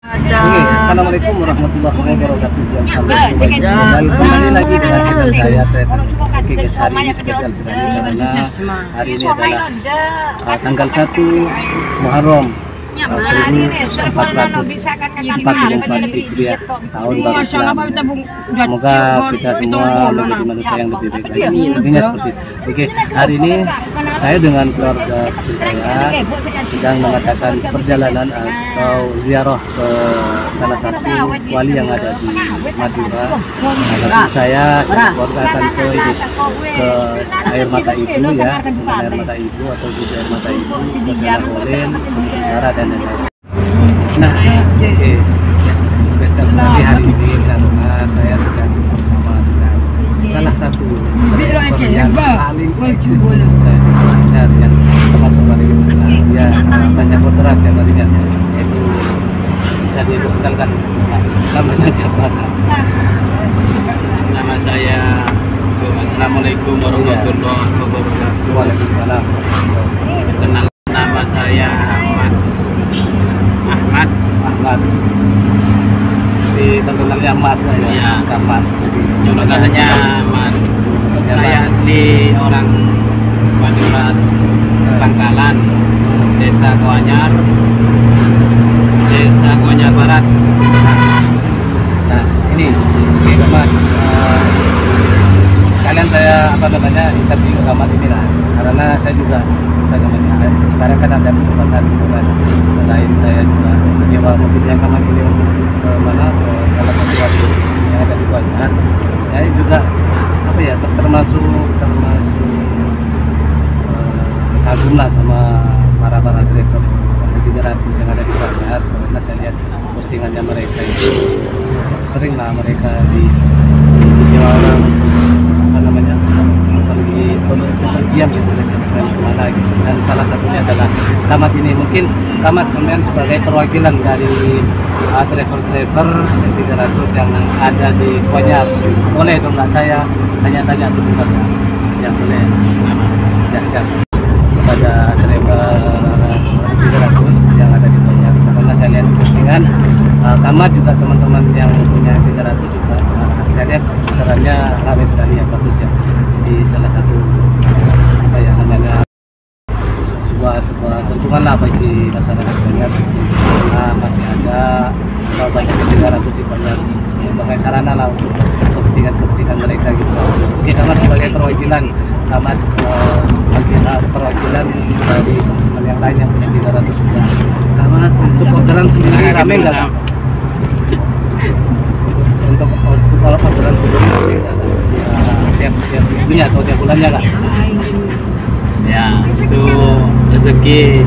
Oke, assalamualaikum warahmatullahi wabarakatuh. Kembali lagi dengan channel saya Travel. Oke guys, hari ini spesial sekali karena hari ini adalah tanggal 1 Muharram 1444 Hijriah, tahun baru Islam. Semoga kita semua menjadi manusia yang lebih baik lagi. Intinya seperti itu. Oke, hari ini saya dengan keluarga kecil saya sedang mengadakan perjalanan atau ziarah ke salah satu wali yang ada di Madura. Nah, saya keluarga akan ke air mata ibu ya, sumber air mata ibu atau juga air mata ibu, ke Sanabolin, Sarah dan lain-lain. Nah, yes, spesial sekali hari ini karena saya sedang bersama dengan salah satu yang paling eksis menurut saya, yang termasuk paling eksis ya, banyak moderat yang tadinya itu bisa diperkenalkan namanya siapa? Nama saya Assalamualaikum warahmatullahi wabarakatuh. Waalaikumsalam. Kenal, nama saya Ahmad. Di terkenalnya Ahmad ya. Ahmad. Julukannya Ahmad. Saya asli orang Madura, Bangkalan, Desa Koanyar Barat. Nah, ini Ahmad. Sekalian saya interview Ahmad ini lah, karena saya juga sekarang kan ada kesempatan gitu kan, selain saya juga menyewa mobilnya Ahmad ini untuk ke salah satu wali yang ada di Koanyar. Saya juga termasuk kagum lah sama para driver 300 yang ada di Koanyar, karena saya lihat postingannya mereka itu sering lah mereka disewa orang pergi berpergian gitu dan kemana gitu, dan salah satunya adalah Ahmad ini. Mungkin Ahmad sebenarnya sebagai perwakilan dari driver 300 yang ada di Koanyar, boleh dong nggak saya tanya-tanya sebentar ya? Boleh. Ya, siap. Kepada driver 300 yang ada di Koanyar, karena saya lihat postingan Ahmad juga teman-teman yang punya 300 juga saya lihat putarannya ramai sekali ya, bagus ya, di salah satu sebuah keuntungan lah bagi masyarakat Koanyar, karena masih ada banyak 300 di Koanyar sebagai sarana lah untuk kepentingan mereka gitu. Oke, Ahmad sebagai perwakilan perwakilan dari teman yang lain yang punya 300 juga. Ahmad, untuk orderan sendiri ramai nggak? Untuk orderan sendiri tiap minggunya atau tiap bulannya kak? Ya, itu rezeki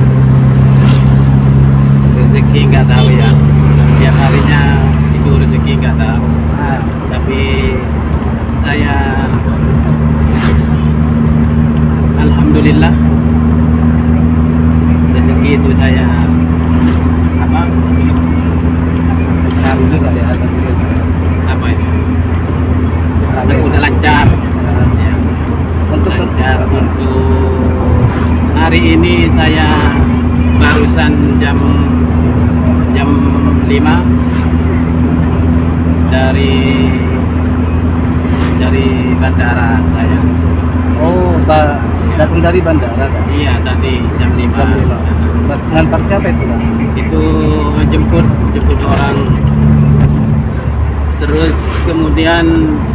nggak tahu ya, tiap harinya itu rezeki nggak tahu. Tapi saya alhamdulillah rezeki itu saya Tahu juga ya, alhamdulillah. Udah lancar ya. Untuk hari ini saya barusan jam 5 dari bandara saya. Oh, datang dari bandara kan? Iya, tadi jam 5. Ngantar siapa itu kak? Itu jemput orang. Terus kemudian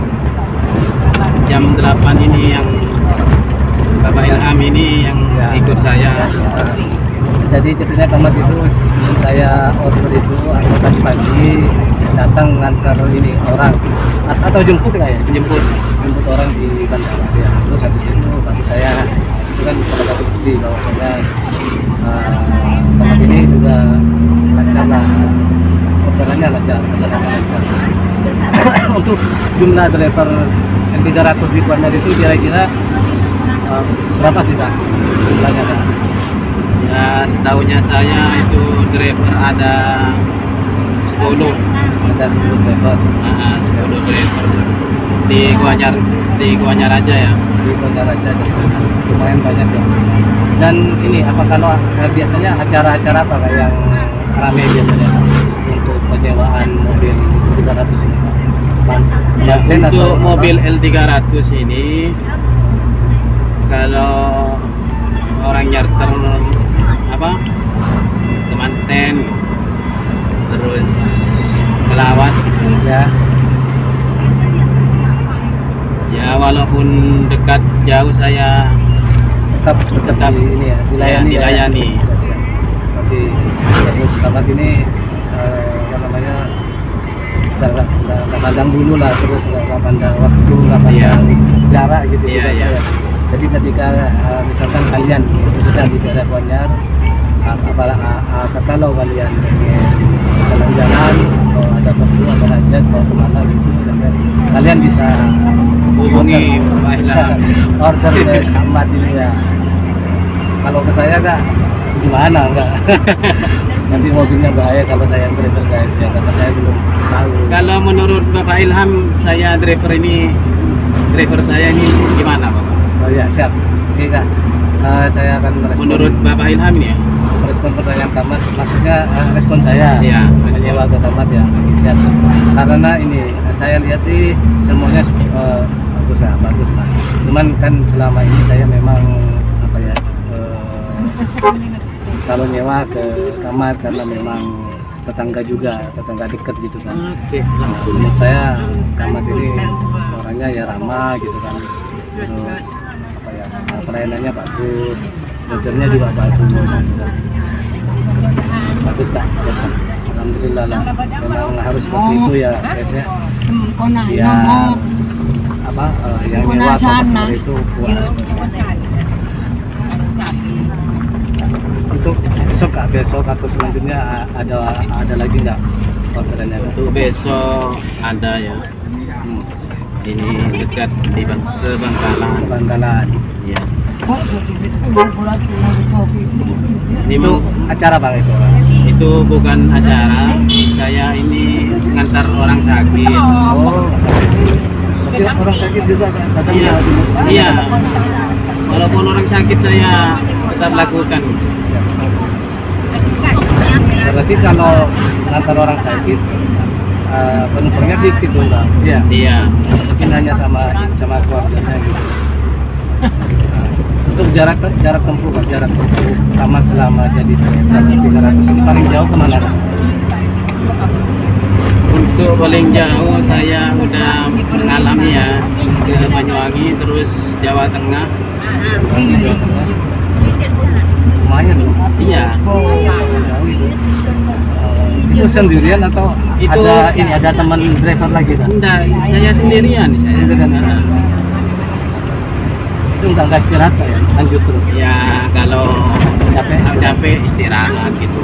jam 8 ini yang Bapak Ilham ini yang ikut saya. Jadi ceritanya Ahmad itu sebelum saya order itu atau tadi pagi datang ngantar ini orang atau jemput kayak Jemput orang di bandara ya. Terus habis itu baru saya itu kan salah satu bukti bahwasanya Ahmad ini juga lancar lah, orderannya lancar, masalahnya lancar. Untuk jumlah driver yang 300 di Koanyar itu kira-kira berapa sih kak jumlahnya kak? ya, setahunya saya itu driver ada 10 driver. 10 driver di Koanyar aja ya. Di Koanyar aja lumayan banyak ya. Dan ini apa kalau biasanya acara-acara apa kak yang ramai biasanya untuk penyewaan mobil 300 ini Pak? Ya, Van atau untuk apa? mobil L300 ini kalau orang nyarter apa Kemanten terus Kelawat Ya, ya walaupun dekat jauh saya tetap di ini ya, dilayani. dilayani. Ya. Siap-siap. Berarti terus Kamat ini apa namanya nggak pandang dulu lah, terus nggak pandang waktu, nggak pandang jarak gitu. Iya, gitu, iya. ya. Jadi ketika misalkan kalian khususnya di daerah Kuanyar, kalau kalian ingin jalan-jalan atau ada perlu ada hajat mau kemana gitu, sampai kalian bisa Hubungi Pak Ilham. order ke Kamat ini ya. Kalau ke saya kak gimana enggak? Nanti mobilnya bahaya kalau saya yang driver guys ya, karena saya belum tahu. Kalau menurut Bapak Ilham, driver saya ini gimana Bapak? Oh ya siap. Oke kak. Saya akan merespon Menurut Bapak Ilham ini ya? merespon pertanyaan Kamat, maksudnya respon saya. Iya, menyewa ke Kamat ya. Oke, siap. Karena ini saya lihat sih semuanya bagus ya, bagus Pak. Cuman kan selama ini saya memang apa ya? Kalau nyewa ke Kamat karena memang tetangga juga, tetangga dekat gitu kan. Oke. Menurut saya Kamat ini orangnya ya ramah gitu kan, terus apa ya, pelayanannya bagus, modelnya juga bagus gitu kan. Bagus kak, siap Kak. Alhamdulillah lah, memang harus seperti itu ya guys ya. Ya apa yang nyewa customer itu puas. Untuk besok kak, besok atau selanjutnya ada lagi nggak orderannya? Untuk besok ada ya. Ini dekat di ke Bangkalan. Bangkalan. Ya. Ini Itu acara bang itu? itu bukan acara. Saya ini ngantar orang sakit. Oh, tapi orang sakit juga kadang Iya. di masjid. Iya. Walaupun orang sakit saya tetap lakukan. Siap. Berarti kalau ngantar orang sakit penumpangnya dikit dong bang? Iya. Iya. Mungkin hanya sama keluarganya gitu. Untuk jarak tempuh Kak, jarak tempuh Kamat selama jadi driver 300 ini paling jauh kemana Kak? Untuk paling jauh saya udah mengalami ya ke Banyuwangi, terus Jawa Tengah. Di Jawa Tengah. Lumayan loh. Iya. Jauh itu. Itu sendirian atau Itu- ada teman driver lagi Kak? Enggak, saya sendirian. Sendirian, ya? Itu nggak istirahat Kak, ya? Lanjut terus. Ya kalau capek istirahat gitu.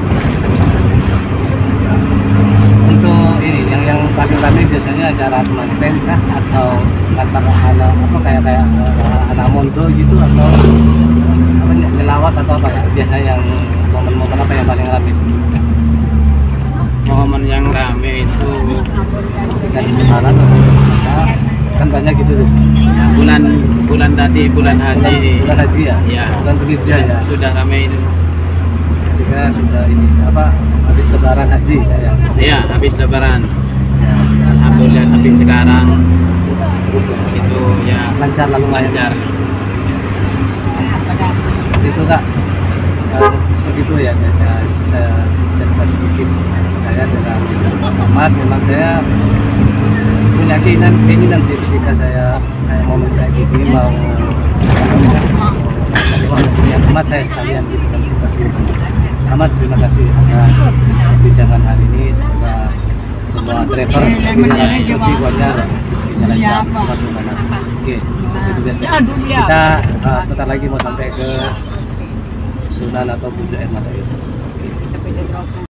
Untuk ini yang paling ramai biasanya acara manten kah atau antar anak apa kayak anak mondo gitu atau apa nyelawat atau apa Kak? Biasanya yang momen-momen apa yang paling ramai? Momen yang rame itu Kan lebaran kan banyak gitu guys. bulan tadi bulan haji. Bulan haji ya? Iya. Bulan Dzulhijjah ya. Sudah rame itu. Ketika sudah ini apa habis lebaran haji ya. Iya, habis lebaran. Alhamdulillah sampai sekarang Terus ya, itu ya lancar lalu lancar. Seperti itu Kak. Seperti itu ya guys. Saya cerita sedikit saya dengan Kamat. Memang saya punya keinginan sih ketika saya momen kayak gini mau punya Kamat saya sekalian gitu kan. Tapi Kamat terima kasih atas perbincangan hari ini. Semoga semua driver di Kuanyar rezekinya lancar masuk mana. Oke, seperti itu guys. Kita sebentar lagi mau sampai ke Sunan atau Puncak Air Mata itu.